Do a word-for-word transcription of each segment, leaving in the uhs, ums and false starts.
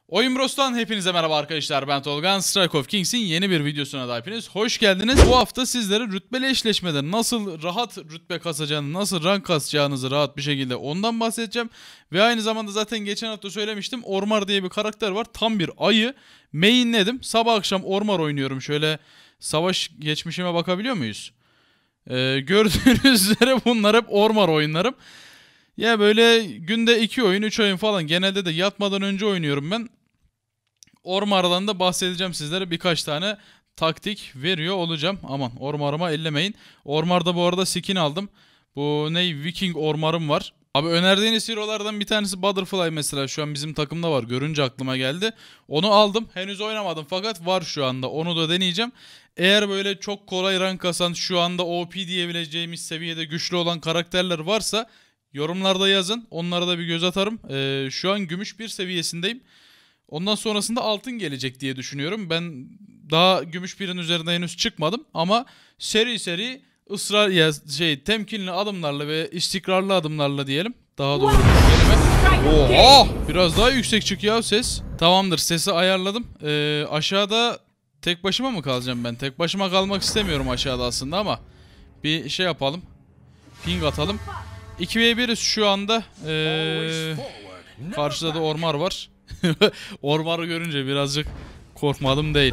Oyun Bros'tan hepinize merhaba arkadaşlar, ben Tolga. Strike of Kings'in yeni bir videosuna da hepiniz hoş geldiniz. Bu hafta sizlere rütbeli eşleşmede nasıl rahat rütbe kasacağını, nasıl rank kasacağınızı rahat bir şekilde ondan bahsedeceğim. Ve aynı zamanda zaten geçen hafta söylemiştim, Ormar diye bir karakter var. Tam bir ayı. Mainledim. Sabah akşam Ormar oynuyorum. Şöyle savaş geçmişime bakabiliyor muyuz? Ee, gördüğünüz üzere bunlar hep Ormar oyunlarım. Ya böyle günde iki oyun, üç oyun falan, genelde de yatmadan önce oynuyorum ben. Ormar'dan da bahsedeceğim sizlere, birkaç tane taktik veriyor olacağım. Aman Ormar'ıma ellemeyin. Ormar'da bu arada skin aldım. Bu ne, Viking Ormar'ım var. Abi önerdiğiniz hero'lardan bir tanesi Butterfly mesela, şu an bizim takımda var. Görünce aklıma geldi. Onu aldım. Henüz oynamadım fakat var şu anda. Onu da deneyeceğim. Eğer böyle çok kolay rank kasan, şu anda O P diyebileceğimiz seviyede güçlü olan karakterler varsa yorumlarda yazın. Onlara da bir göz atarım. Ee, şu an gümüş bir seviyesindeyim. Ondan sonrasında altın gelecek diye düşünüyorum. Ben daha gümüş birin üzerine henüz çıkmadım ama seri seri ısrar ya şey temkinli adımlarla ve istikrarlı adımlarla diyelim. Daha doğru bir kelime. Oha! Biraz daha yüksek çık ya ses. Tamamdır, sesi ayarladım. Ee, aşağıda tek başıma mı kalacağım ben? Tek başıma kalmak istemiyorum aşağıda aslında ama bir şey yapalım. Ping atalım. iki ve biriz şu anda. Ee, karşıda da Ormar var. Ormar'ı görünce birazcık korkmadım değil.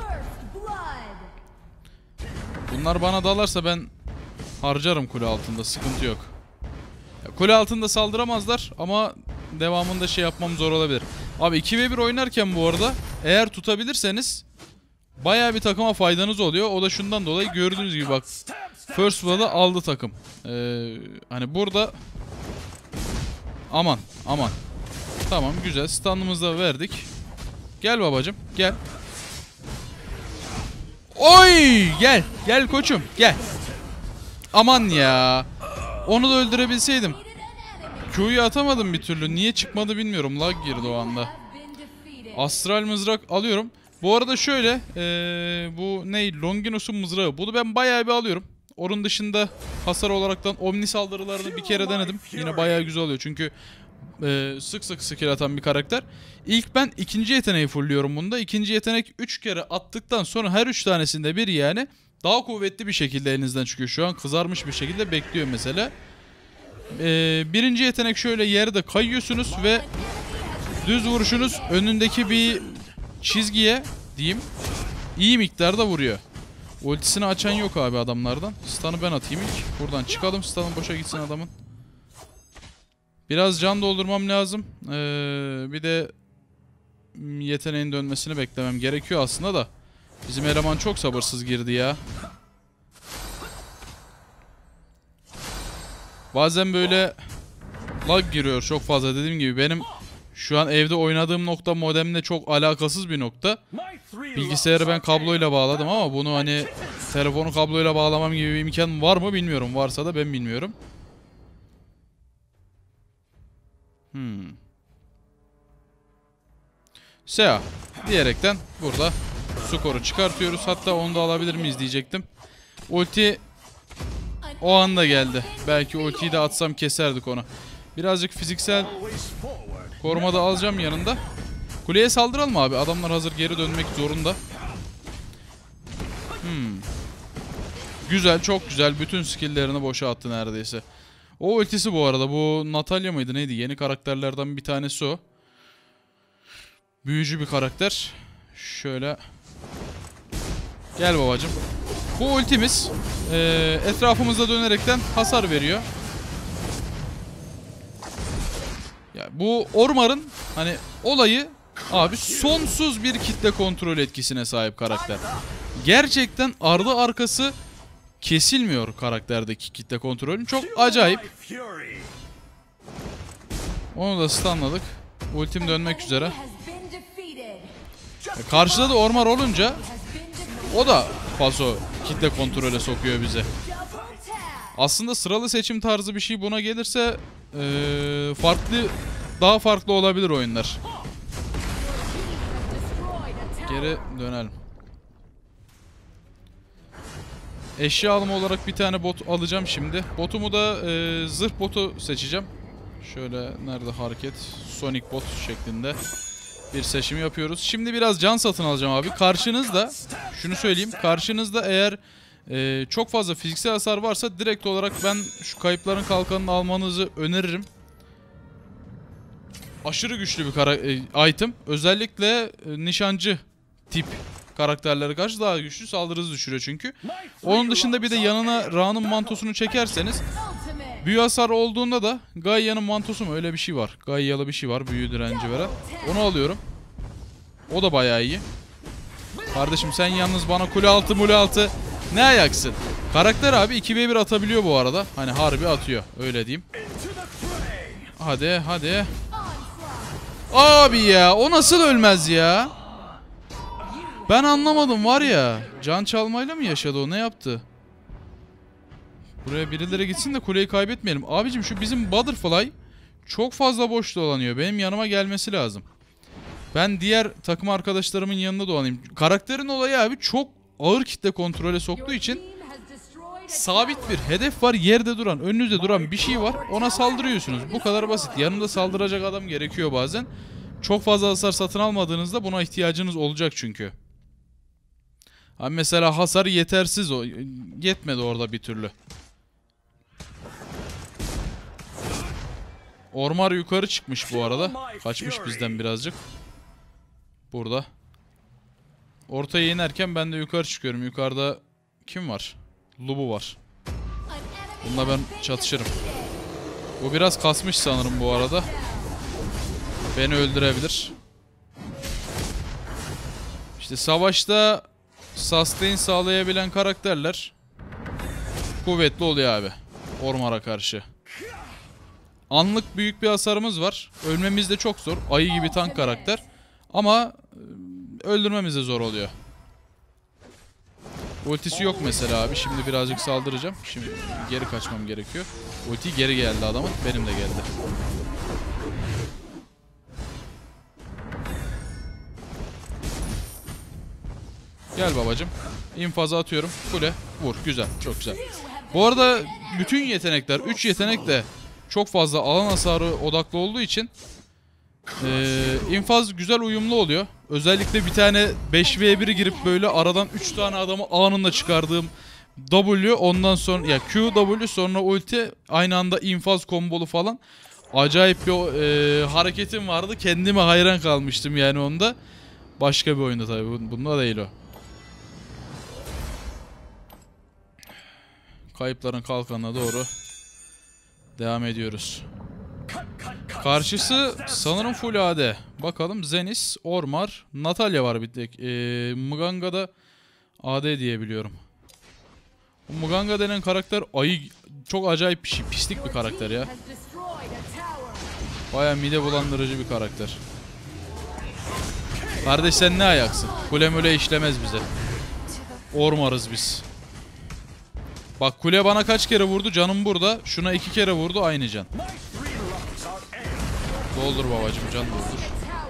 Bunlar bana dalarsa ben harcarım kule altında, sıkıntı yok. Kule altında saldıramazlar ama devamında şey yapmam zor olabilir. Abi iki ve bir oynarken bu arada eğer tutabilirseniz bayağı bir takıma faydanız oluyor. O da şundan dolayı, gördüğünüz gibi bak, First Blood'ı aldı takım. Ee, hani burada aman aman. Tamam, güzel. Stun'ımızı da verdik. Gel babacım, gel. Oy! Gel, gel koçum, gel. Aman ya. Onu da öldürebilseydim. Q'yu atamadım bir türlü. Niye çıkmadı bilmiyorum. Lag girdi o anda. Astral mızrak alıyorum. Bu arada şöyle, ee, bu ne? Longinus'un mızrağı. Bunu ben bayağı bir alıyorum. Onun dışında hasar olaraktan Omni saldırılarını bir kere denedim. Yine bayağı güzel oluyor çünkü Ee, sık sık skill atan bir karakter. İlk ben ikinci yeteneği fullliyorum bunda. İkinci yetenek üç kere attıktan sonra her üç tanesinde bir yani daha kuvvetli bir şekilde elinizden çıkıyor. Şu an kızarmış bir şekilde bekliyor mesela. Ee, birinci yetenek şöyle, yerde kayıyorsunuz ve düz vuruşunuz önündeki bir çizgiye diyeyim iyi miktarda vuruyor. Ultisini açan yok abi adamlardan. Stun'ı ben atayım ilk. Buradan çıkalım, stun'ı boşa gitsin adamın. Biraz can doldurmam lazım. Ee, bir de yeteneğin dönmesini beklemem gerekiyor aslında da. Bizim eleman çok sabırsız girdi ya. Bazen böyle lag giriyor çok fazla, dediğim gibi. Benim şu an evde oynadığım nokta modemle çok alakasız bir nokta. Bilgisayarı ben kabloyla bağladım ama bunu hani telefonu kabloyla bağlamam gibi bir imkan var mı bilmiyorum. Varsa da ben bilmiyorum. Hmm. Sea diyerekten burada skoru çıkartıyoruz. Hatta onu da alabilir miyiz diyecektim. Ulti o anda geldi. Belki ultiyi de atsam keserdik onu. Birazcık fiziksel koruma da alacağım yanında. Kuleye saldıralım abi. Adamlar hazır geri dönmek zorunda. Hmm. Güzel, çok güzel. Bütün skill'lerini boşa attı neredeyse. O ultisi bu arada, bu Natalya mıydı neydi? Yeni karakterlerden bir tanesi o. Büyücü bir karakter. Şöyle. Gel babacım. Bu ultimiz e, etrafımızda dönerekten hasar veriyor. Ya bu Ormar'ın hani olayı abi, sonsuz bir kitle kontrol etkisine sahip karakter. Gerçekten ardı arkası kesilmiyor karakterdeki kitle kontrolün. Çok acayip. Onu da stunladık. Ultim dönmek üzere. E karşıda da Ormar olunca o da paso kitle kontrole sokuyor bizi. Aslında sıralı seçim tarzı bir şey buna gelirse ee, farklı, daha farklı olabilir oyunlar. Geri dönelim. Eşya alımı olarak bir tane bot alacağım şimdi. Botumu da e, zırh botu seçeceğim. Şöyle nerede hareket? Sonic bot şeklinde. bir seçim yapıyoruz. Şimdi biraz can satın alacağım abi. Karşınızda, şunu söyleyeyim. Karşınızda eğer e, çok fazla fiziksel hasar varsa direkt olarak ben şu kayıpların kalkanını almanızı öneririm. Aşırı güçlü bir kara e, item. Özellikle e, nişancı tip karakterlere karşı daha güçlü, saldırı hızı düşürüyor çünkü. Onun dışında bir de yanına Ra'nın mantosunu çekerseniz büyü hasar olduğunda da Gaia'nın mantosu mu öyle bir şey var. Gaia'lı bir şey var büyü direnci veren. Onu alıyorum. O da bayağı iyi. Kardeşim sen yalnız bana kule altı mule altı ne ayaksın? Karakter abi iki ve bir atabiliyor bu arada. Hani harbi atıyor öyle diyeyim. Hadi hadi. Abi ya o nasıl ölmez ya? Ben anlamadım var ya. Can çalmayla mı yaşadı o, ne yaptı? Buraya birileri gitsin de kuleyi kaybetmeyelim. Abicim şu bizim Butterfly çok fazla boş dolanıyor. Benim yanıma gelmesi lazım. Ben diğer takım arkadaşlarımın yanında dolanayım. Karakterin olayı abi çok ağır kitle kontrole soktuğu için sabit bir hedef var, yerde duran, önünüzde duran bir şey var. Ona saldırıyorsunuz. Bu kadar basit. Yanında saldıracak adam gerekiyor bazen. Çok fazla hasar satın almadığınızda buna ihtiyacınız olacak çünkü. Abi mesela hasar yetersiz o. Yetmedi orada bir türlü. Ormar yukarı çıkmış bu arada. Kaçmış bizden birazcık. Burada. Ortaya inerken ben de yukarı çıkıyorum. Yukarıda kim var? Lubu var. Bununla ben çatışırım. Bu biraz kasmış sanırım bu arada. Beni öldürebilir. İşte savaşta sustain sağlayabilen karakterler kuvvetli oluyor abi. Ormara karşı. Anlık büyük bir hasarımız var. Ölmemiz de çok zor. Ayı gibi tank karakter. Ama öldürmemiz de zor oluyor. Ultisi yok mesela abi. Şimdi birazcık saldıracağım. Şimdi geri kaçmam gerekiyor. Ulti geri geldi adamın. Benim de geldi. Gel babacım. İnfazı atıyorum. Kule. Vur. Güzel. Çok güzel. Bu arada bütün yetenekler, üç yetenek de çok fazla alan hasarı odaklı olduğu için e, infaz güzel uyumlu oluyor. Özellikle bir tane beş ve bire girip böyle aradan üç tane adamı anında çıkardığım W, ondan sonra ya Q, W, sonra ulti, aynı anda infaz kombolu falan. Acayip bir e, hareketim vardı. Kendime hayran kalmıştım yani onda. Başka bir oyunda tabii. Bunda değil o. Kayıpların kalkanına doğru devam ediyoruz. Karşısı sanırım full A D. Bakalım Zenith, Ormar, Natalya var bir tek. Ee, Muganga'da A D diye biliyorum. Bu Muganga denen karakter ayı, çok acayip bir şey. Pislik bir karakter ya. Baya mide bulandırıcı bir karakter. Kardeş sen ne ayaksın? Kule möle işlemez bize. Ormarız biz. Bak kule bana kaç kere vurdu, canım burada. Şuna iki kere vurdu, aynı can. Doldur babacım, can doldur.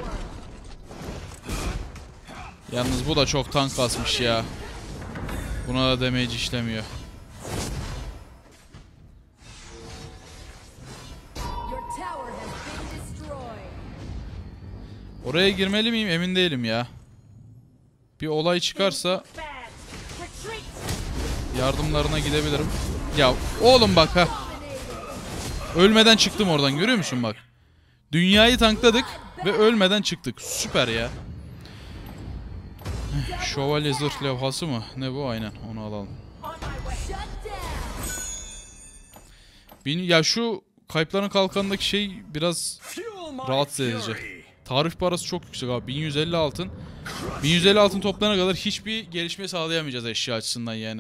Yalnız bu da çok tank kasmış ya. Buna da damage işlemiyor. Oraya girmeli miyim emin değilim ya. Bir olay çıkarsa yardımlarına gidebilirim. Ya oğlum bak ha. Ölmeden çıktım oradan, görüyor musun bak. Dünyayı tankladık ve ölmeden çıktık. Süper ya. Şövalye zırh levhası mı? Ne bu? Aynen onu alalım. Bin, ya şu kayıpların kalkanındaki şey biraz rahatsız edici. Tarif parası çok yüksek abi. bin yüz elli altın. bin yüz elli altın toplayana kadar hiçbir gelişme sağlayamayacağız eşya açısından yani.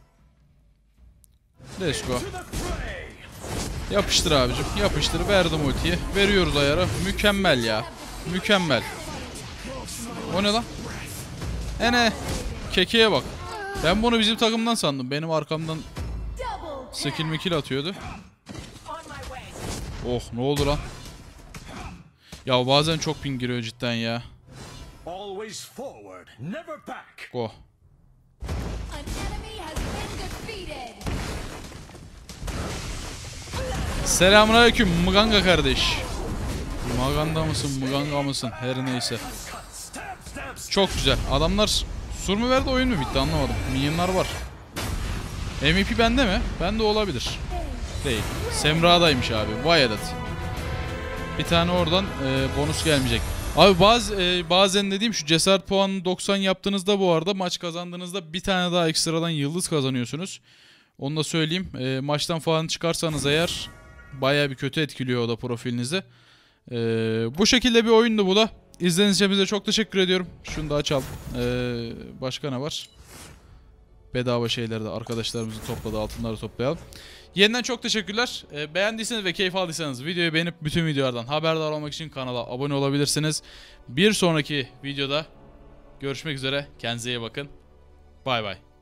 Let's go. Yapıştır abicim. Yapıştır. Verdim ultiyi. Veriyoruz ayarı. Mükemmel ya. Mükemmel. O ne lan? Ene. Kekeye bak. Ben bunu bizim takımdan sandım. Benim arkamdan skill mikil atıyordu. Oh ne oldu lan? Ya bazen çok ping giriyor cidden ya. Go. Selamünaleyküm Muganga kardeş. Maganda mısın, Muganga mısın? Her neyse. Çok güzel. Adamlar sur mu verdi, oyun mu bitti anlamadım. Minyonlar var. M V P bende mi? Bende olabilir. Değil. Semra'daymış abi. Vay adet. Bir tane oradan e, bonus gelmeyecek. Abi bazı, e, bazen dediğim şu cesaret puanını doksan yaptığınızda bu arada maç kazandığınızda bir tane daha ekstradan yıldız kazanıyorsunuz. Onu da söyleyeyim. E, maçtan falan çıkarsanız eğer baya bir kötü etkiliyor o da profilinizi. E, bu şekilde bir oyundu bu da. İzlediğiniz için bize çok teşekkür ediyorum. Şunu da açalım. E, başka ne var? Bedava şeyleri de arkadaşlarımızın topladığı altınları toplayalım. Yeniden çok teşekkürler. E, beğendiyseniz ve keyif aldıysanız videoyu beğenip bütün videolardan haberdar olmak için kanala abone olabilirsiniz. Bir sonraki videoda görüşmek üzere. Kendinize iyi bakın. Bay bay.